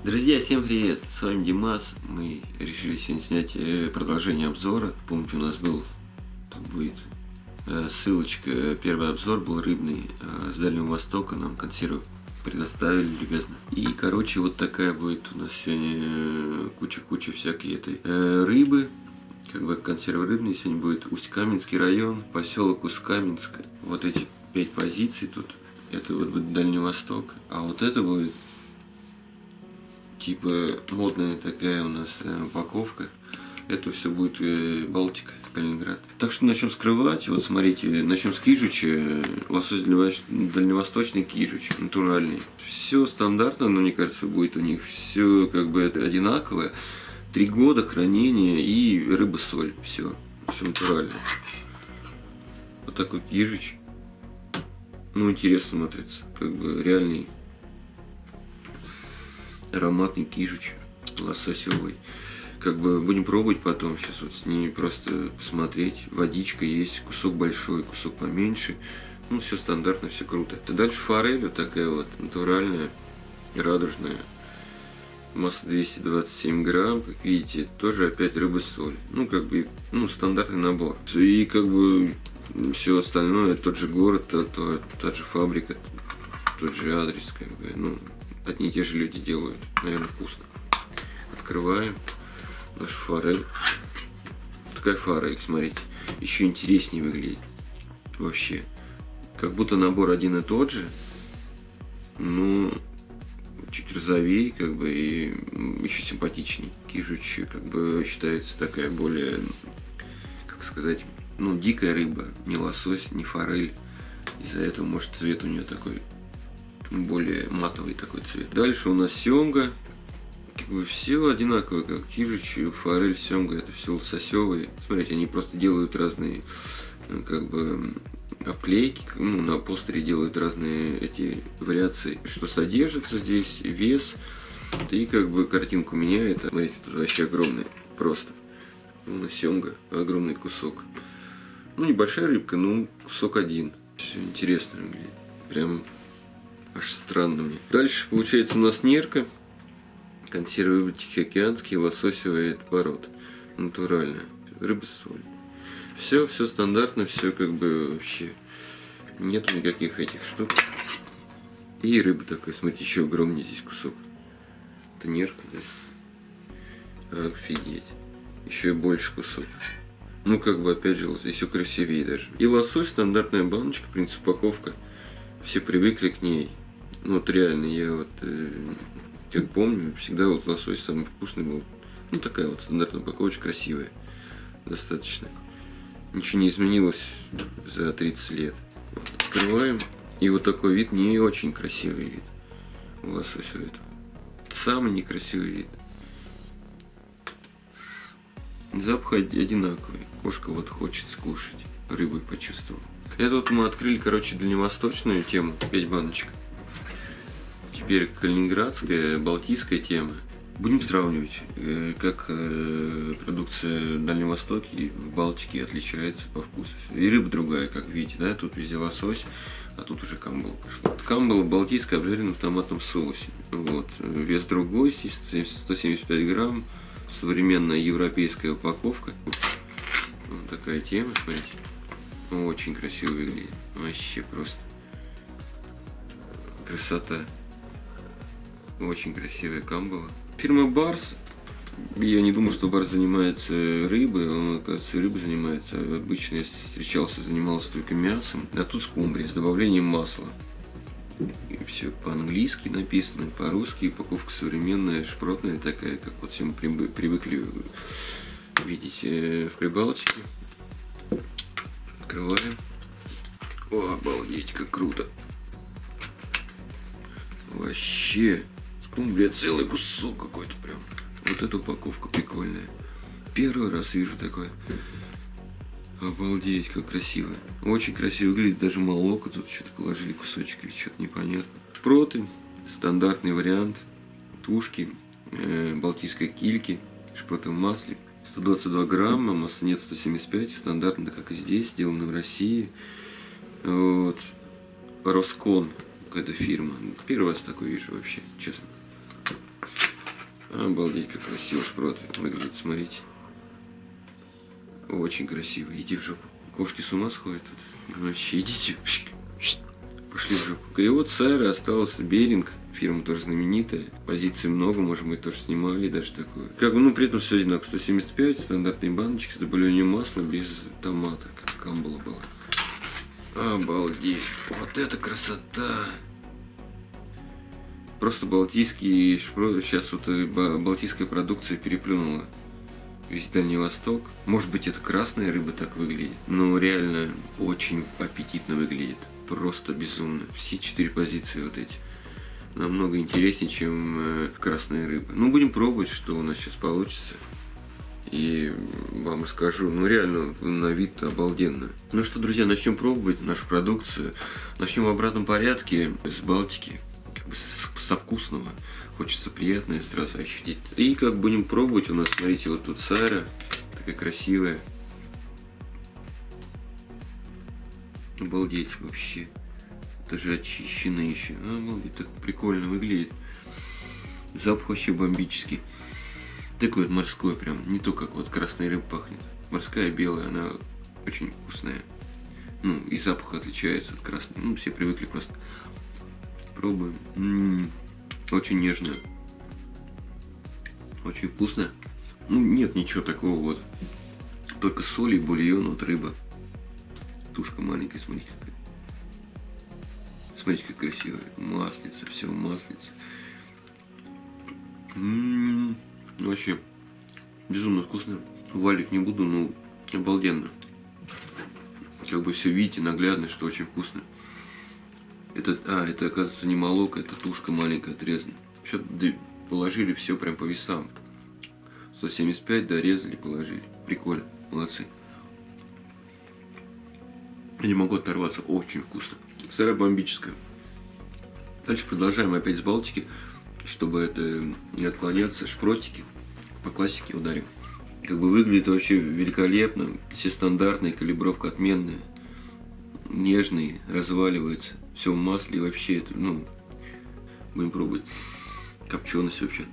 Друзья, всем привет! С вами Димас. Мы решили сегодня снять продолжение обзора. Помните, у нас был, тут будет ссылочка, первый обзор был рыбный с Дальнего Востока, нам консервы предоставили любезно. И, короче, вот такая будет у нас сегодня куча всякой этой рыбы. Как бы консервы рыбные сегодня будет Усть-Каменский район, поселок Усть-Каменск. Вот эти 5 позиций тут, это вот будет Дальний Восток, а вот это будет типа модная такая у нас упаковка. Это все будет Балтика, Калининград. Так что начнем скрывать. Вот смотрите, начнем с кижуча. Лосось дальневосточный кижуч, натуральный. Все стандартно, но мне кажется, будет у них все как бы одинаковое. 3 года хранения и рыба-соль. Все натурально. Вот такой кижуч. Ну, интересно смотрится. Как бы реальный ароматный кижуч лососевый. Как бы будем пробовать потом. Сейчас вот с ними просто посмотреть. Водичка есть, кусок большой, кусок поменьше. Ну, все стандартно, все круто. Дальше форель вот такая вот натуральная, радужная. Масса 227 грамм, как видите, тоже опять рыба-соль. Ну, как бы, стандартный набор. И как бы все остальное, тот же город, та же фабрика, тот же адрес, как бы, ну, одни и те же люди делают. Наверное, вкусно. Открываем нашу форель. Такая форель, смотрите. Еще интереснее выглядит. Вообще. Как будто набор один и тот же. Но чуть розовее, как бы, и еще симпатичней. Кижуч, как бы, считается такая более, как сказать, ну, дикая рыба. Не лосось, не форель. Из-за этого, может, цвет у нее такой более матовый такой цвет. Дальше у нас семга. Как бы все одинаково, как кижуч, форель, семга, это все лососевые. Смотрите, они просто делают разные, как бы, обклейки, ну, на постере делают разные эти вариации, что содержится здесь, вес, и как бы картинку меняет. Смотрите, тут вообще огромный, просто. Ну, семга, огромный кусок. Ну, небольшая рыбка, но кусок один. Все интересно выглядит. Прям аж странно мне. Дальше получается у нас нерка. Консервы тихоокеанские, лососевый пород. Натуральная. Рыба-соль. Все стандартно, все как бы вообще. Нету никаких этих штук. И рыба такая, смотрите, еще огромнее здесь кусок. Это нерка, да? Офигеть. Еще и больше кусок. Ну, как бы, опять же, здесь все красивее даже. И лосось, стандартная баночка, в принципе, упаковка. Все привыкли к ней. Ну, вот реально, я вот, как помню, всегда вот лосось самый вкусный был. Ну, такая вот стандартная упаковочка, красивая. Достаточно. Ничего не изменилось за 30 лет. Вот, открываем. И вот такой вид, не очень красивый вид у лосося этого. Самый некрасивый вид. Запах одинаковый. Кошка вот хочет скушать. Рыбой почувствовал. Это вот мы открыли, короче, дальневосточную тему. 5 баночек. Теперь калининградская, балтийская тема. Будем сравнивать, как продукция в Дальнем Востоке и в Балтике отличается по вкусу. И рыба другая, как видите, да, тут везде лосось, а тут уже камбала пошла. Камбала балтийская, обжарена в томатном соусе. Вот. Вес другой, 175 грамм, современная европейская упаковка. Вот такая тема, смотрите. Очень красиво выглядит. Вообще просто красота. Очень красивая камбала. Фирма Барс. Я не думаю, что Барс занимается рыбой. Он, оказывается, рыбой занимается. Обычно, если встречался, занимался только мясом. А тут скумбрия с добавлением масла. И все по-английски написано, по-русски. Упаковка современная, шпротная такая, как вот все мы привыкли видеть в Прибалтике. Открываем. О, обалдеть, как круто. Вообще. Скумбрия, целый кусок какой-то прям. Вот эта упаковка прикольная. Первый раз вижу такое. Обалдеть, как красиво. Очень красиво выглядит. Даже молоко тут что-то положили, кусочек или что-то непонятно. Шпроты. Стандартный вариант. Тушки. Балтийской кильки. Шпроты в масле. 122 грамма. Масса нет 175. Стандартно, как и здесь. Сделано в России. Вот. Роскон. Какая-то фирма. Первый раз такой вижу вообще, честно. Обалдеть, как красиво шпрот выглядит, смотрите. Очень красиво. Иди в жопу. Кошки с ума сходят тут. Вообще, идите. Пошли в жопу. И вот Сайра остался Беринг. Фирма тоже знаменитая. Позиций много, может быть, тоже снимали, даже такое. Как бы, ну, при этом все одинаково. 175, стандартные баночки с добавлением масла, без томата, как камбала была. Обалдеть. Вот это красота. Просто балтийский шпрот. Сейчас вот балтийская продукция переплюнула весь Дальний Восток. Может быть, это красная рыба так выглядит, но реально очень аппетитно выглядит. Просто безумно. Все 4 позиции вот эти. Намного интереснее, чем красная рыба. Ну, будем пробовать, что у нас сейчас получится. И вам расскажу. Ну, реально, на вид обалденно. Ну что, друзья, начнем пробовать нашу продукцию. Начнем в обратном порядке с Балтики. Как бы со вкусного. Хочется приятное сразу ощутить. И как будем пробовать, у нас, смотрите, вот тут Сайра. Такая красивая. Обалдеть вообще. Даже очищено еще. Обалдеть, так прикольно выглядит. Запах вообще бомбический. Такой вот морской прям. Не то, как вот красная рыба пахнет. Морская белая, она очень вкусная. Ну, и запах отличается от красной. Ну, все привыкли просто. Пробуем. Очень нежная. Очень вкусная. Ну, нет ничего такого вот. Только соль и бульон, вот рыба. Тушка маленькая, смотрите какая. Смотрите, как красивая. Маслица, все маслица. Вообще безумно вкусно. Валить не буду, но обалденно. Как бы все видите наглядно, что очень вкусно. Это оказывается не молоко, это тушка маленькая отрезана. Сейчас положили все прям по весам. 175 дорезали, положили. Прикольно, молодцы. Я не могу оторваться, очень вкусно. Сыра бомбическая. Дальше продолжаем опять с Балтики, чтобы это не отклоняться. Шпротики по классике ударим. Как бы выглядит вообще великолепно. Все стандартные, калибровка отменная. Нежный, разваливается. Все в масле вообще. Это, ну, будем пробовать. Копченость вообще.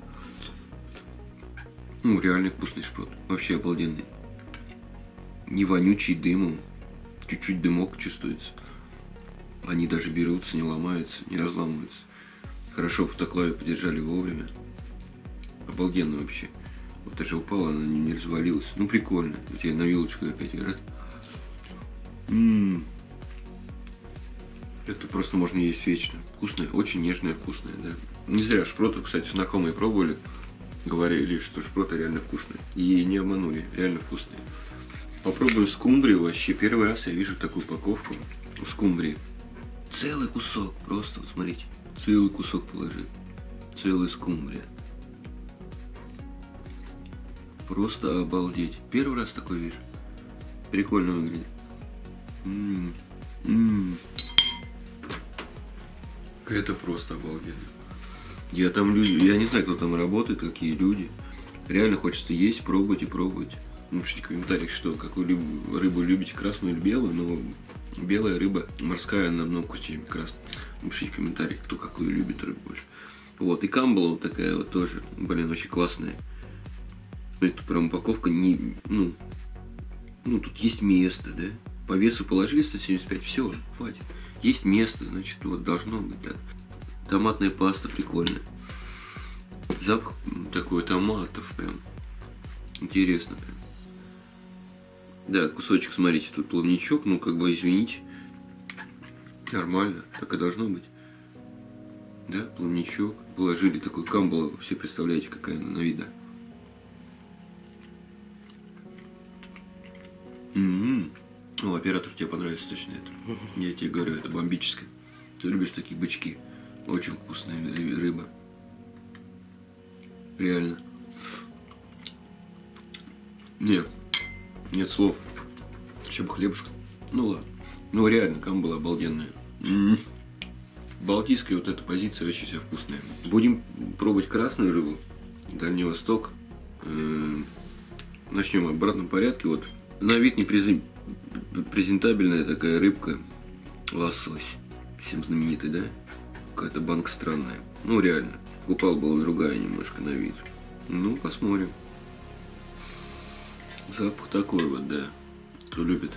Ну, реально вкусный шпрот. Вообще обалденный. Не вонючий дымом. Чуть-чуть дымок чувствуется. Они даже берутся, не ломаются, не разламываются. Хорошо фотоклаве подержали вовремя. Обалденно вообще. Вот даже упала, она не развалилась. Ну, прикольно. Вот я на вилочку опять раз. Это просто можно есть вечно. Вкусное, очень нежное, вкусное, да. Не зря шпроты, кстати, знакомые пробовали. Говорили, что шпроты реально вкусные. И не обманули, реально вкусные. Попробуем скумбрию. Вообще первый раз я вижу такую упаковку скумбрии. Целый кусок, просто, вот смотрите. Целый кусок положили. Целая скумбрия. Просто обалдеть. Первый раз такой вижу. Прикольно выглядит. Это просто обалденно. Я там люди, я не знаю, кто там работает, какие люди. Реально хочется есть, пробовать и пробовать. Напишите в комментариях, что какую рыбу любите, красную или белую, но белая рыба морская намного вкуснее, чем красная. Напишите в комментариях, кто какую любит рыбу больше. Вот, и камбала вот такая вот тоже, блин, очень классная. Это прям упаковка не, ну, тут есть место, да. По весу положили 175, все, хватит. Есть место, значит, вот должно быть так. Томатная паста прикольная. Запах такой томатов прям. Интересно прям. Да, кусочек, смотрите, тут плавничок, ну как бы, извините. Нормально, так и должно быть. Да, плавничок. Положили такой камбалу, все представляете, какая она на вида. О, оператор, тебе понравится точно это. Я тебе говорю, это бомбическое. Ты любишь такие бычки. Очень вкусная рыба. Реально. Нет слов. Еще бы хлебушка. Ну ладно. Ну реально, камбала обалденная. Балтийская вот эта позиция вообще вся вкусная. Будем пробовать красную рыбу. Дальний Восток. Начнем в обратном порядке. Вот на вид презентабельная такая рыбка. Лосось. Всем знаменитый, да? Какая-то банка странная. Ну реально. Купал была другая немножко на вид. Ну, посмотрим. Запах такой вот, да. Кто любит.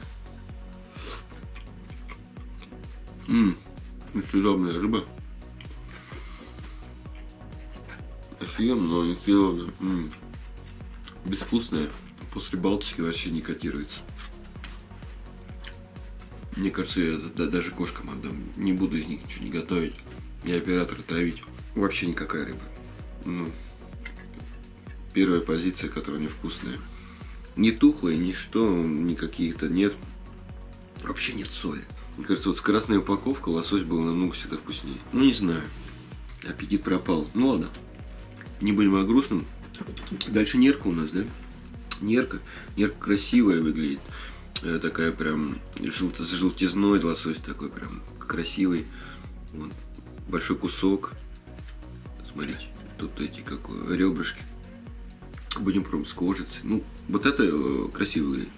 Несъедобная рыба. Съем, но несъедобная. Безвкусная. После Балтики вообще не котируется. Мне кажется, я даже кошкам отдам. Не буду из них ничего не готовить. И оператора травить. Вообще никакая рыба. Ну, первая позиция, которая невкусная. Не тухлая, ни что, ни каких-то нет. Вообще нет соли. Мне кажется, вот скоростная упаковка, лосось был намного всегда вкуснее. Ну, не знаю. Аппетит пропал. Ну, ладно. Не будем о грустном. Дальше нерка у нас, да? Нерка. Нерка красивая выглядит. Такая прям с желтизной лосось такой прям красивый. Вот. Большой кусок. Смотрите, тут эти какое ребрышки. Будем пробовать с кожицей. Ну, вот это красиво выглядит.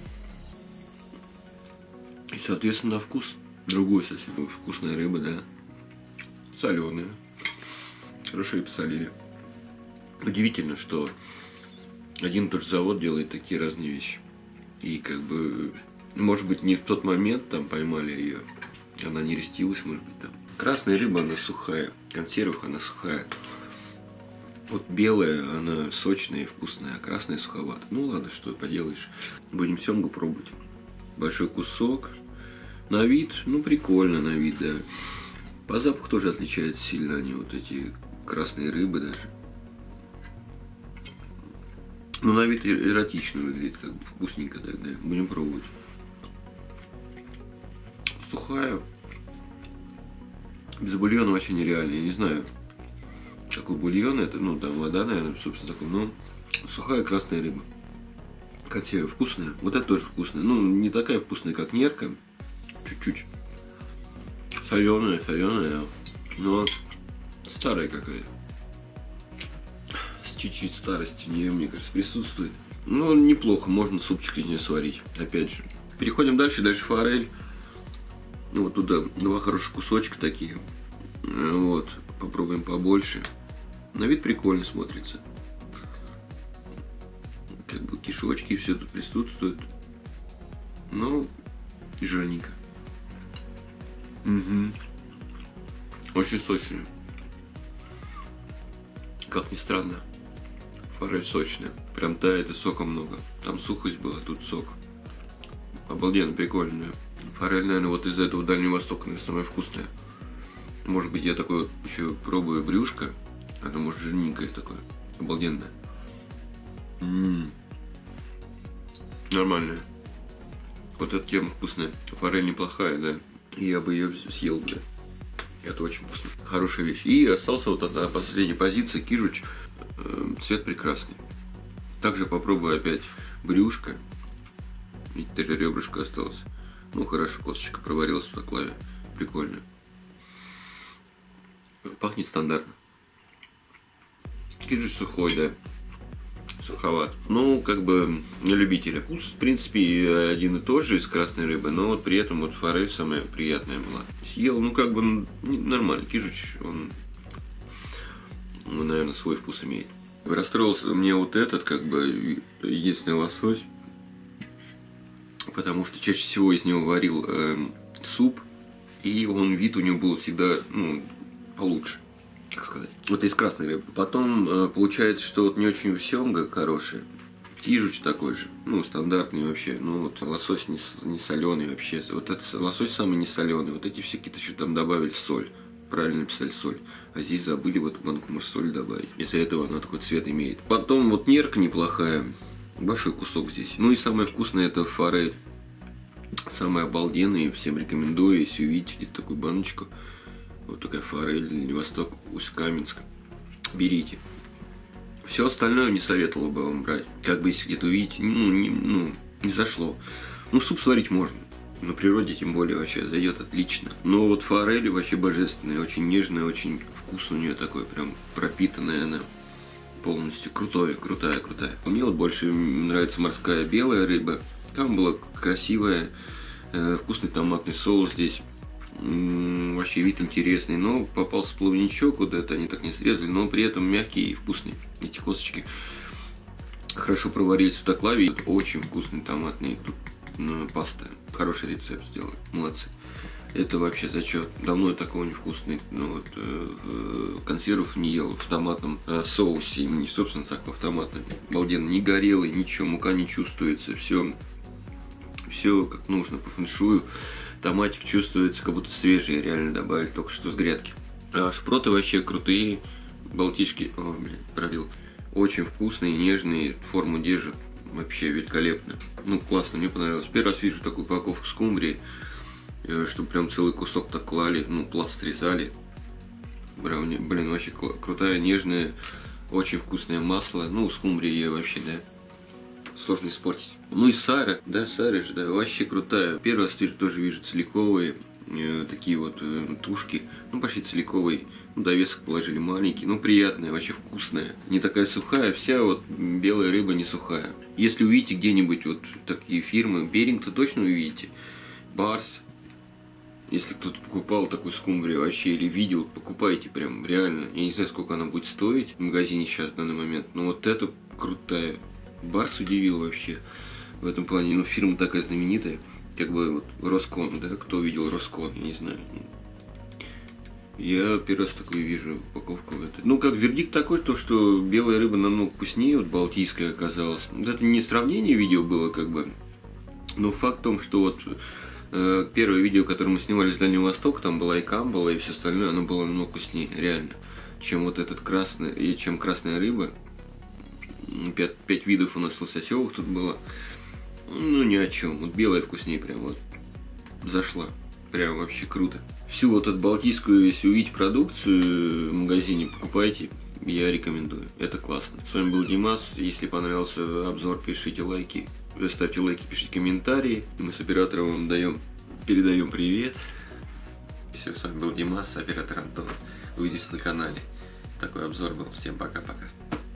И, соответственно, на вкус другой совсем. Вкусная рыба, да. Соленая. Хорошо и посолили. Удивительно, что один и тот же завод делает такие разные вещи. И как бы, может быть, не в тот момент там поймали ее. Она не рестилась, может быть, там. Красная рыба, она сухая. В консервах она сухая. Вот белая, она сочная и вкусная, а красная суховата. Ну ладно, что поделаешь. Будем семгу пробовать. Большой кусок. На вид, ну прикольно на вид, да. По запаху тоже отличаются сильно они, вот эти красные рыбы даже. Ну на вид эротично выглядит, как бы вкусненько тогда. Будем пробовать. Сухая. Без бульона вообще нереально, я не знаю. Какой бульон это, ну там вода, наверное, собственно такой, но сухая красная рыба. Консерва вкусная, вот это тоже вкусная, ну не такая вкусная, как нерка, чуть-чуть соленая, но старая какая-то, с чуть-чуть старостью в нее, мне кажется, присутствует. Ну неплохо, можно супчик из нее сварить, опять же. Переходим дальше, форель. Ну вот туда два хороших кусочка такие, вот, попробуем побольше. На вид прикольно смотрится. Как бы кишочки, все тут присутствует. Ну, и жирненько. Очень сочная. Как ни странно. Форель сочная. Прям тает и сока много. Там сухость была, тут сок. Обалденно, прикольно. Форель, наверное, вот из этого Дальнего Востока, наверное, самая вкусная. Может быть, я такой вот еще пробую брюшко. Оно может жирненькое такое. Обалденное. Нормальная. Вот эта тема вкусная. Форель неплохая, да. Я бы ее съел, да. Это очень вкусно. Хорошая вещь. И остался вот эта последняя позиция. Кижуч. Цвет прекрасный. Также попробую опять брюшко. Видите, ребрышко осталось. Ну хорошо, косточка проварилась в клаве. Прикольно. Пахнет стандартно. Кижуч сухой, да. Суховат. Ну, как бы на любителя. Вкус, в принципе, один и тот же из красной рыбы, но вот при этом вот форель самая приятная была. Съел, ну, как бы нормально. Кижуч, он, наверное, свой вкус имеет. Расстроился мне вот этот, как бы, единственный лосось, потому что чаще всего из него варил суп, и он вид у него был всегда, ну, получше, так сказать. Вот из красной рыбы. Потом получается, что вот не очень семга хорошая. Кижуч такой же, ну, стандартный вообще. Ну, вот лосось не соленый вообще. Вот этот лосось самый не соленый. Вот эти все какие-то еще там добавили соль. Правильно написали соль. А здесь забыли в эту банку, может, соль добавить. Из-за этого она такой цвет имеет. Потом вот нерка неплохая. Большой кусок здесь. Ну и самое вкусное это форель. Самый обалденный. Всем рекомендую, если увидите где-то такую баночку. Вот такая форель, Дальний Восток, Усть-Каменск. Берите. Все остальное не советовал бы вам брать. Как бы если где-то увидите, не зашло. Ну, суп сварить можно. На природе тем более вообще зайдет отлично. Но вот форель вообще божественная, очень нежная, очень вкус у нее такой, прям пропитанная она полностью. Крутая. Мне вот больше нравится морская белая рыба. Там была красивая, вкусный томатный соус здесь. Вообще вид интересный, но попался плавничок, вот это они так не срезали, но при этом мягкие и вкусные. Эти косточки хорошо проварились в автоклаве. Очень вкусный томатный паста. Хороший рецепт сделали, молодцы. Это вообще зачет. Давно я такого невкусный, консервов не ел в томатном соусе, именно не собственно так, а в томатном. Обалденно, не горелый, ничего, мука не чувствуется, все как нужно по фэншую. Томатик чувствуется, как будто свежий, реально добавили только что с грядки. А шпроты вообще крутые, балтишки, пробил. Очень вкусные, нежные, форму держат, вообще великолепно. Ну, классно, мне понравилось. Первый раз вижу такую упаковку скумбрии, что прям целый кусок так клали, пласт срезали. Блин, вообще крутая, нежная, очень вкусное масло. Скумбрия вообще, да, сложно испортить. И сара, да, сара же, да, вообще крутая. Первый раз тоже вижу целиковые, такие вот тушки, почти целиковые. Довесок положили маленький, приятная, вообще вкусная. Не такая сухая, вся вот белая рыба не сухая. Если увидите где-нибудь вот такие фирмы, Беринг-то точно увидите. Барс. Если кто-то покупал такую скумбрию вообще или видел, покупайте прям, реально. Я не знаю, сколько она будет стоить в магазине сейчас в данный момент, но вот эта крутая. Барс удивил вообще в этом плане. Фирма такая знаменитая, как бы вот Роскон, да, кто видел Роскон, я не знаю. Я первый раз такую вижу упаковку в этой. Как вердикт такой, то что белая рыба намного вкуснее, вот балтийская оказалась. Это не сравнение видео было, как бы, но факт в том, что вот первое видео, которое мы снимали с Дальнего Востока, там была и камбала, и все остальное, оно было намного вкуснее, реально, чем вот этот красный, и чем красная рыба. 5 видов у нас лососевых тут было. Ни о чем. Вот белая вкуснее прям вот зашла. Прям вообще круто. Всю вот эту балтийскую, если увидите продукцию в магазине, покупайте. Я рекомендую. Это классно. С вами был Димас. Если понравился обзор, пишите лайки. Ставьте лайки, пишите комментарии. Мы с оператором вам передаем привет. Все, с вами был Димас, оператор Антон. Увидимся на канале. Такой обзор был. Всем пока-пока.